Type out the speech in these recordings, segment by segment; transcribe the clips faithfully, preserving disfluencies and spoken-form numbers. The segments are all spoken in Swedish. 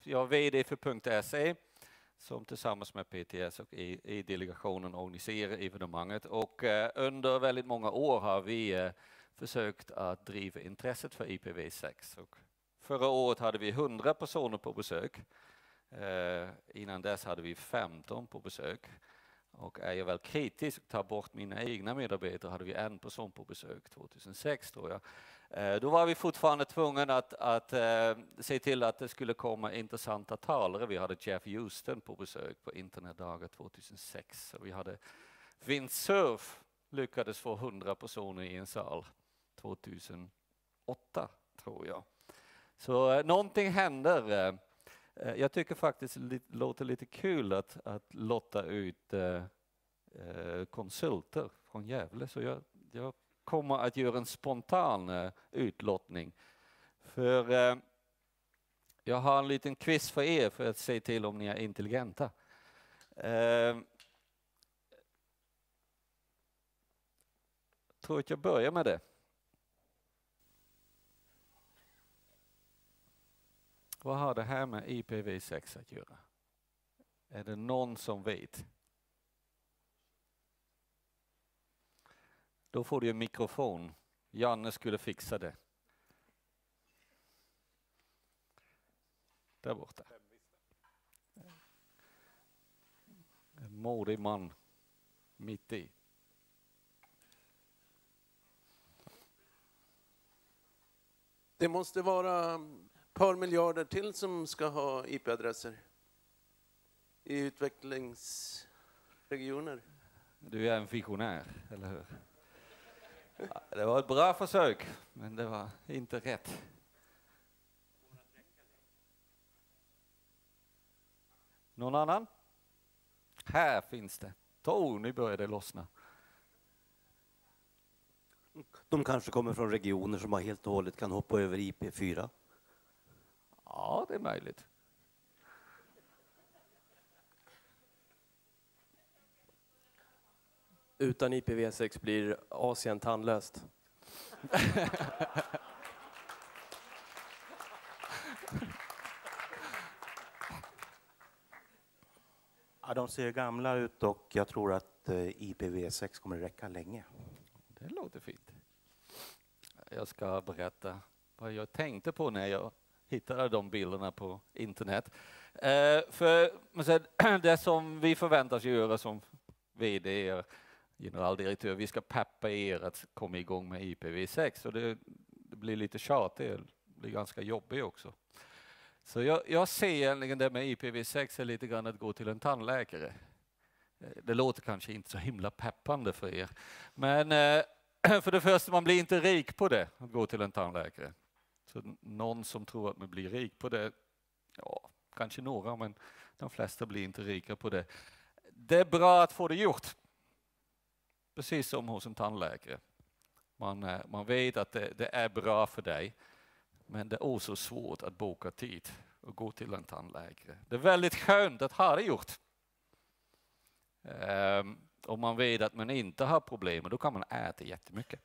Jag är vd för .se som tillsammans med P T S och E-delegationen organiserar evenemanget. Och eh, under väldigt många år har vi eh, försökt att driva intresset för I P v sex. Och förra året hade vi hundra personer på besök. Eh, innan dess hade vi femton på besök. Och är jag väl kritisk och tar bort mina egna medarbetare hade vi en person på besök tjugohundrasex tror jag. Eh, då var vi fortfarande tvungna att, att eh, se till att det skulle komma intressanta talare. Vi hade Jeff Houston på besök på internetdagar tjugohundrasex. Och vi hade Windsurf lyckades få hundra personer i en sal tjugohundraåtta tror jag. Så eh, någonting händer. Eh, Jag tycker faktiskt det låter lite kul att, att lotta ut eh, eh, konsulter från Gävle. Så jag, jag kommer att göra en spontan eh, utlottning. För eh, jag har en liten quiz för er för att se till om ni är intelligenta. Eh, tror att jag börjar med det. Vad har det här med I P v sex att göra? Är det någon som vet? Då får du en mikrofon. Janne skulle fixa det. Där borta. En modig man mitt i. Det måste vara ett par miljarder till som ska ha I P-adresser i utvecklingsregioner. Du är en visionär, eller hur? Ja, det var ett bra försök, men det var inte rätt. Någon annan? Här finns det. Oh, nu börjar det lossna. De kanske kommer från regioner som har helt och hållet kan hoppa över I P fyra. Ja, det är möjligt. Utan I P v sex blir Asien tandlöst. Ja, de ser gamla ut och jag tror att I P v sex kommer räcka länge. Det låter fint. Jag ska berätta vad jag tänkte på när jag hittade de bilderna på internet. Eh, för det som vi förväntas göra som vd och generaldirektör, vi ska peppa er att komma igång med I P v sex. Och det, det blir lite tjatigt, det blir ganska jobbigt också. Så jag, jag ser egentligen det med I P v sex är lite grann att gå till en tandläkare. Det låter kanske inte så himla peppande för er. Men eh, för det första, man blir inte rik på det, att gå till en tandläkare. Så någon som tror att man blir rik på det, ja, kanske några, men de flesta blir inte rika på det. Det är bra att få det gjort. Precis som hos en tandläkare. Man, man vet att det, det är bra för dig, men det är också svårt att boka tid och gå till en tandläkare. Det är väldigt skönt att ha det gjort. Um, om man vet att man inte har problem, då kan man äta jättemycket.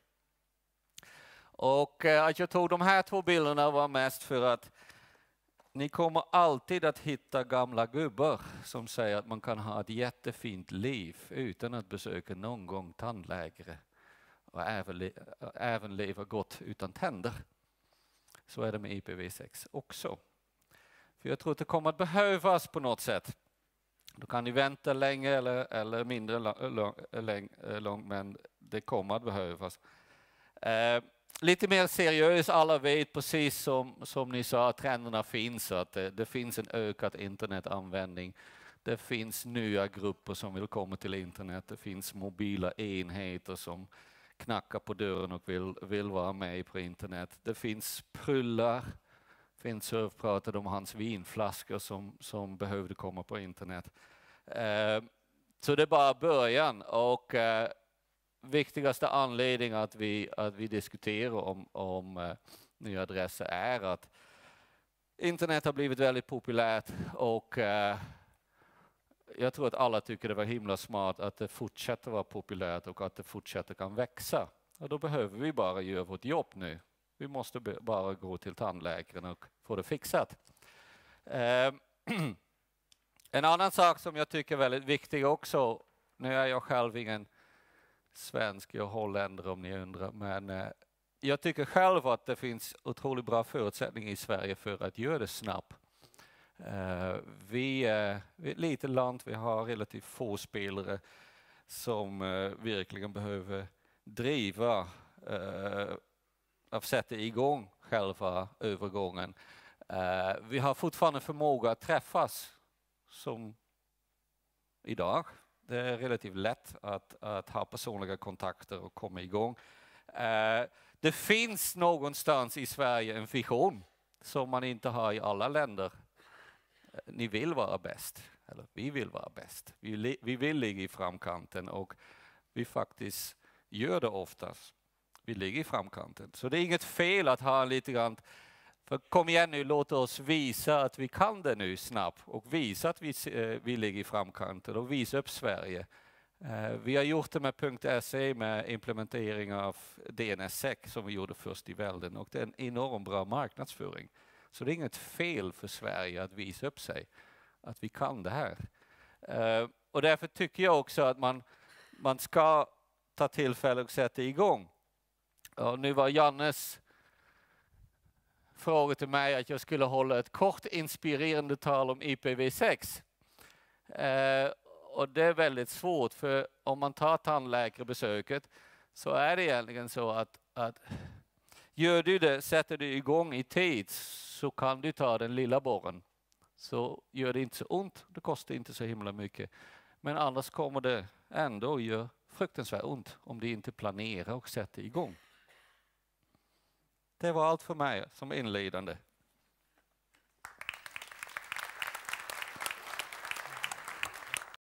Och uh, att jag tog de här två bilderna var mest för att ni kommer alltid att hitta gamla gubbar som säger att man kan ha ett jättefint liv utan att besöka någon gång tandläkare och även, le även leva gott utan tänder. Så är det med I P v sex också. För jag tror att det kommer att behövas på något sätt. Då kan ni vänta länge eller, eller mindre långt, lång, men det kommer att behövas. Eh, lite mer seriöst, alla vet precis som, som ni sa att trenderna finns, att det, det finns en ökad internetanvändning. Det finns nya grupper som vill komma till internet. Det finns mobila enheter som knackar på dörren och vill, vill vara med på internet. Det finns prullar. Windsurf pratade om hans vinflaskor som, som behövde komma på internet. Eh, så det är bara början. Och eh, viktigaste anledningen att vi, att vi diskuterar om, om eh, nya adresser är att internet har blivit väldigt populärt och eh, jag tror att alla tycker det var himla smart att det fortsätter vara populärt och att det fortsätter kan växa. Och då behöver vi bara göra vårt jobb nu. Vi måste bara gå till tandläkaren och få det fixat. Eh, en annan sak som jag tycker är väldigt viktig också, nu är jag själv ingen svensk, jag är holländare om ni undrar, men eh, jag tycker själv att det finns otroligt bra förutsättningar i Sverige för att göra det snabbt. Uh, vi, uh, vi är ett litet land, vi har relativt få spelare som uh, verkligen behöver driva uh, att sätta igång själva övergången. Uh, vi har fortfarande förmåga att träffas som idag. Det är relativt lätt att, att ha personliga kontakter och komma igång. Uh, det finns någonstans i Sverige en vision som man inte har i alla länder. Ni vill vara bäst, eller vi vill vara bäst. Vi, li- vi vill ligga i framkanten och vi faktiskt gör det oftast. Vi ligger i framkanten. Så det är inget fel att ha lite grann, för kom igen nu, låt oss visa att vi kan det nu snabbt och visa att vi, eh, vi ligger i framkanten och visa upp Sverige. Eh, vi har gjort det med .se med implementering av D N S sex som vi gjorde först i världen och det är en enorm bra marknadsföring. Så det är inget fel för Sverige att visa upp sig, att vi kan det här. Uh, och därför tycker jag också att man, man ska ta tillfälle och sätta igång. Uh, nu var Jannes fråga till mig att jag skulle hålla ett kort inspirerande tal om I P v sex. Uh, och det är väldigt svårt, för om man tar tandläkarbesöket så är det egentligen så att, att gör du det, sätter du igång i tid, så kan du ta den lilla borren. Så gör det inte så ont, det kostar inte så himla mycket. Men annars kommer det ändå göra fruktansvärt ont om du inte planerar och sätter igång. Det var allt för mig som inledande.